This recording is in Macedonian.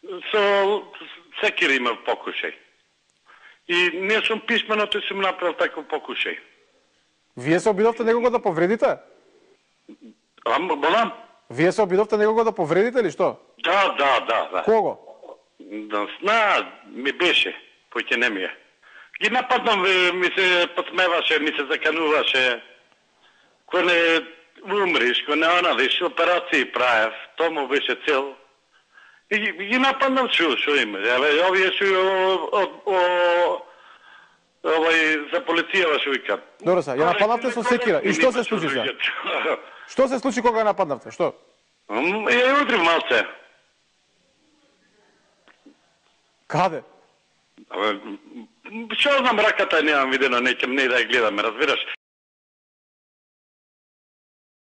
Со секира има покушај. И не сум писмено, тој сум направил таков покушај. Вие се обидовте некого да повредите? Болам? Вие се обидовте некого да повредите или што? Да. Кого? Да, ми беше, поќе не ми е. Ги нападнам, ми се подсмеваше, ми се закануваше. Кој не умриш, кој не аналиш, операции правев, тоа му беше цел. И ги нападнам шо има. Овие шо за полицијава шо викат. Добро са, ја нападнавте со секира. И што се случи сега? Што се случи кога ја нападнавте? Што? Ја удрив малце. Каде? Што знам, раката немам видено, неќем не да ја гледаме, разбираш?